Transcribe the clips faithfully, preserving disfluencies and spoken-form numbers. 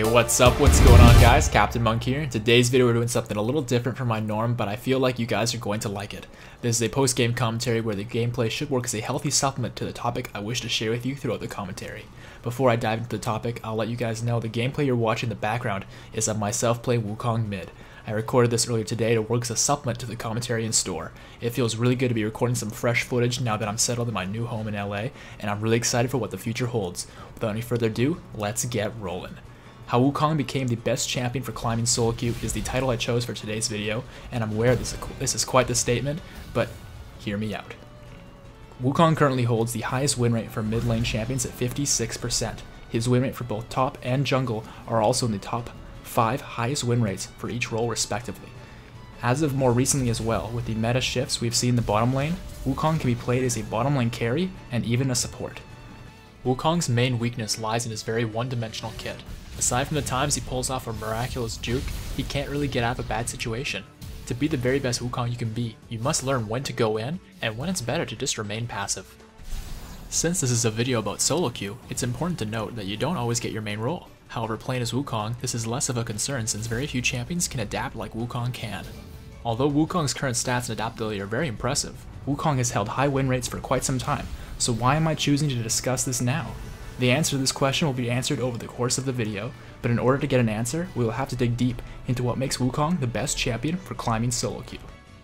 what's up? What's going on, guys? CaptainMonk here. In today's video, we're doing something a little different from my norm, but I feel like you guys are going to like it. This is a post-game commentary where the gameplay should work as a healthy supplement to the topic I wish to share with you throughout the commentary. Before I dive into the topic, I'll let you guys know the gameplay you're watching in the background is of myself playing Wukong mid. I recorded this earlier today to work as a supplement to the commentary in store. It feels really good to be recording some fresh footage now that I'm settled in my new home in L A, and I'm really excited for what the future holds. Without any further ado, let's get rolling. How Wukong became the best champion for climbing solo queue is the title I chose for today's video, and I'm aware this, this is quite the statement, but hear me out. Wukong currently holds the highest win rate for mid lane champions at fifty-six percent. His win rate for both top and jungle are also in the top five highest win rates for each role respectively. As of more recently as well, with the meta shifts we've seen in the bottom lane, Wukong can be played as a bottom lane carry and even a support. Wukong's main weakness lies in his very one-dimensional kit. Aside from the times he pulls off a miraculous juke, he can't really get out of a bad situation. To be the very best Wukong you can be, you must learn when to go in and when it's better to just remain passive. Since this is a video about solo queue, it's important to note that you don't always get your main role. However, playing as Wukong, this is less of a concern since very few champions can adapt like Wukong can. Although Wukong's current stats and adaptability are very impressive, Wukong has held high win rates for quite some time, so why am I choosing to discuss this now? The answer to this question will be answered over the course of the video, but in order to get an answer, we will have to dig deep into what makes Wukong the best champion for climbing solo queue.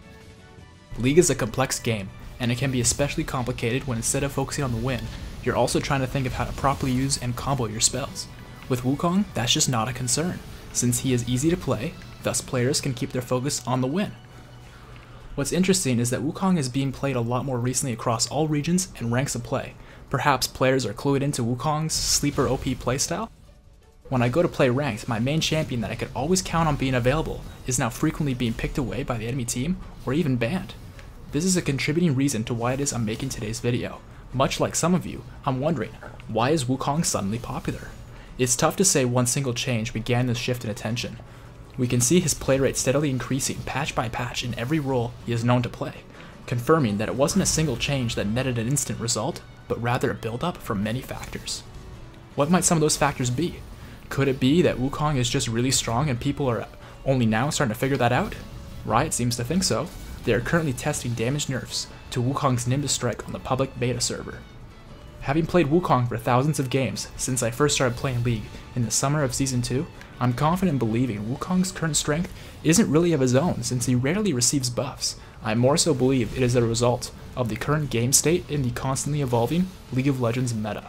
League is a complex game, and it can be especially complicated when instead of focusing on the win, you're also trying to think of how to properly use and combo your spells. With Wukong, that's just not a concern, since he is easy to play, thus players can keep their focus on the win. What's interesting is that Wukong is being played a lot more recently across all regions and ranks of play. Perhaps players are clued into Wukong's sleeper O P playstyle? When I go to play ranked, my main champion that I could always count on being available is now frequently being picked away by the enemy team or even banned. This is a contributing reason to why it is I'm making today's video. Much like some of you, I'm wondering, why is Wukong suddenly popular? It's tough to say one single change began this shift in attention. We can see his play rate steadily increasing patch by patch in every role he is known to play, confirming that it wasn't a single change that netted an instant result, but rather a build-up from many factors. What might some of those factors be? Could it be that Wukong is just really strong and people are only now starting to figure that out? Riot seems to think so. They are currently testing damage nerfs to Wukong's Nimbus Strike on the public beta server. Having played Wukong for thousands of games since I first started playing League in the summer of Season two, I'm confident in believing Wukong's current strength isn't really of his own since he rarely receives buffs. I more so believe it is a result of the current game state in the constantly evolving League of Legends meta.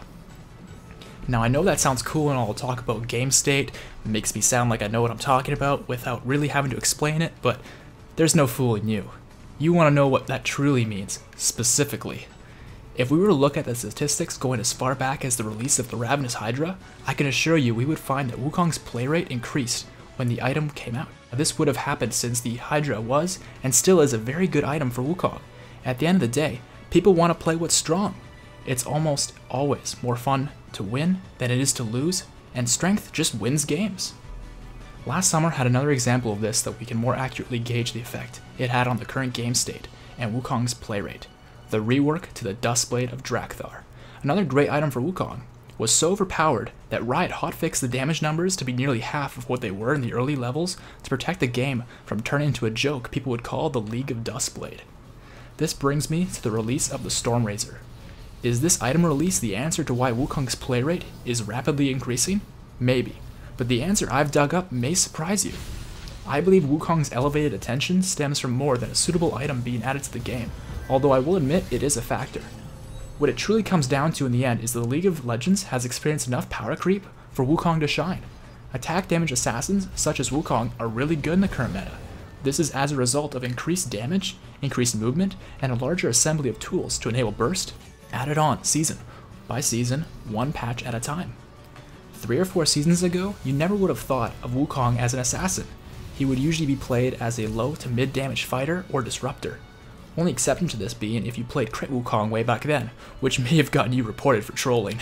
Now I know that sounds cool and all to talk about game state, it makes me sound like I know what I'm talking about without really having to explain it, but there's no fooling you. You want to know what that truly means, specifically. If we were to look at the statistics going as far back as the release of the Ravenous Hydra, I can assure you we would find that Wukong's play rate increased when the item came out. Now, this would have happened since the Hydra was, and still is, a very good item for Wukong. At the end of the day, people want to play what's strong. It's almost always more fun to win than it is to lose, and strength just wins games. Last summer had another example of this that we can more accurately gauge the effect it had on the current game state and Wukong's play rate. The rework to the Dustblade of Drakthar. Another great item for Wukong was so overpowered that Riot hotfixed the damage numbers to be nearly half of what they were in the early levels to protect the game from turning into a joke people would call the League of Dustblade. This brings me to the release of the Stormrazor. Is this item release the answer to why Wukong's play rate is rapidly increasing? Maybe, but the answer I've dug up may surprise you. I believe Wukong's elevated attention stems from more than a suitable item being added to the game, although I will admit it is a factor. What it truly comes down to in the end is the League of Legends has experienced enough power creep for Wukong to shine. Attack damage assassins such as Wukong are really good in the current meta. This is as a result of increased damage, increased movement, and a larger assembly of tools to enable burst, added on season by season, one patch at a time. Three or four seasons ago, you never would have thought of Wukong as an assassin. He would usually be played as a low to mid damage fighter or disruptor. Only exception to this being if you played Crit Wukong way back then, which may have gotten you reported for trolling.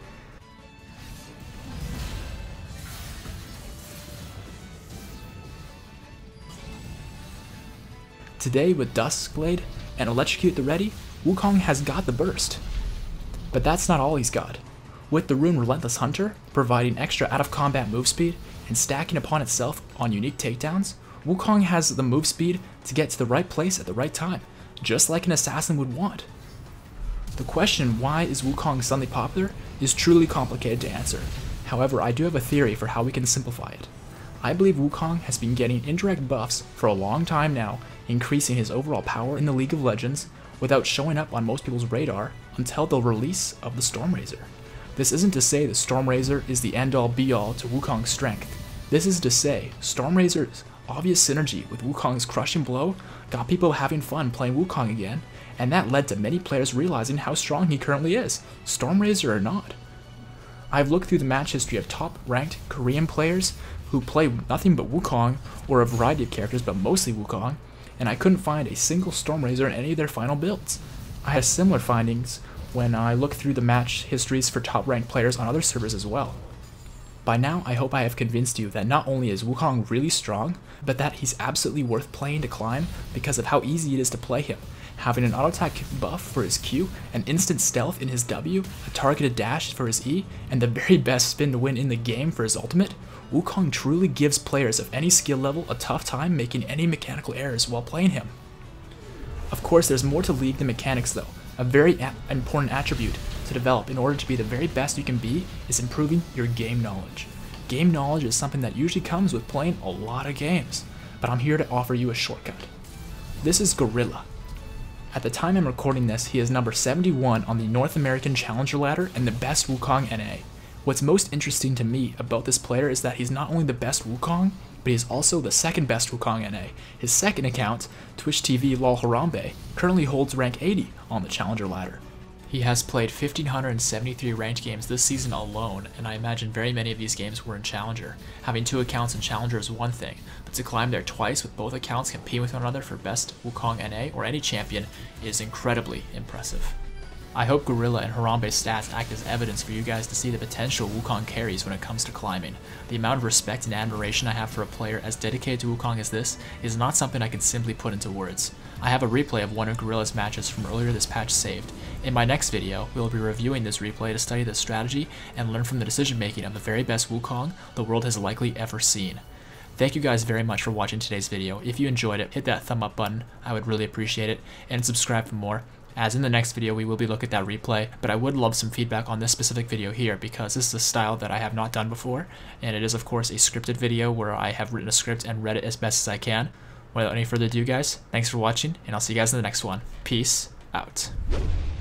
Today with Dustblade and Electrocute the ready, Wukong has got the burst. But that's not all he's got. With the rune Relentless Hunter providing extra out-of-combat move speed and stacking upon itself on unique takedowns, Wukong has the move speed to get to the right place at the right time, just like an assassin would want. The question, why is Wukong suddenly popular, is truly complicated to answer. However, I do have a theory for how we can simplify it. I believe Wukong has been getting indirect buffs for a long time now, increasing his overall power in the League of Legends without showing up on most people's radar until the release of the Stormrazor. This isn't to say the Stormrazor is the end-all be-all to Wukong's strength. This is to say, Stormrazor's obvious synergy with Wukong's crushing blow got people having fun playing Wukong again, and that led to many players realizing how strong he currently is, Stormrazor or not. I've looked through the match history of top-ranked Korean players who play nothing but Wukong, or a variety of characters but mostly Wukong, and I couldn't find a single Stormrazor in any of their final builds. I had similar findings when I looked through the match histories for top-ranked players on other servers as well. By now, I hope I have convinced you that not only is Wukong really strong, but that he's absolutely worth playing to climb because of how easy it is to play him, having an auto-attack buff for his Q, an instant stealth in his W, a targeted dash for his E, and the very best spin to win in the game for his ultimate. Wukong truly gives players of any skill level a tough time making any mechanical errors while playing him. Of course, there's more to League than mechanics though. A very a important attribute to develop in order to be the very best you can be is improving your game knowledge. Game knowledge is something that usually comes with playing a lot of games, but I'm here to offer you a shortcut. This is Gorilla. At the time I'm recording this, he is number seventy-one on the North American Challenger ladder and the best Wukong N A. What's most interesting to me about this player is that he's not only the best Wukong, but he's also the second best Wukong N A. His second account, Twitch T V lol Harambe, currently holds rank eighty on the Challenger ladder. He has played one thousand five hundred seventy-three ranked games this season alone, and I imagine very many of these games were in Challenger. Having two accounts in Challenger is one thing, but to climb there twice with both accounts competing with one another for best Wukong N A or any champion is incredibly impressive. I hope Gorilla and Harambe's stats act as evidence for you guys to see the potential Wukong carries when it comes to climbing. The amount of respect and admiration I have for a player as dedicated to Wukong as this is not something I can simply put into words. I have a replay of one of Gorilla's matches from earlier this patch saved. In my next video, we will be reviewing this replay to study the strategy and learn from the decision making of the very best Wukong the world has likely ever seen. Thank you guys very much for watching today's video. If you enjoyed it, hit that thumb up button, I would really appreciate it, and subscribe for more. As in the next video, we will be looking at that replay, but I would love some feedback on this specific video here because this is a style that I have not done before, and it is of course a scripted video where I have written a script and read it as best as I can. Without any further ado guys, thanks for watching, and I'll see you guys in the next one. Peace out.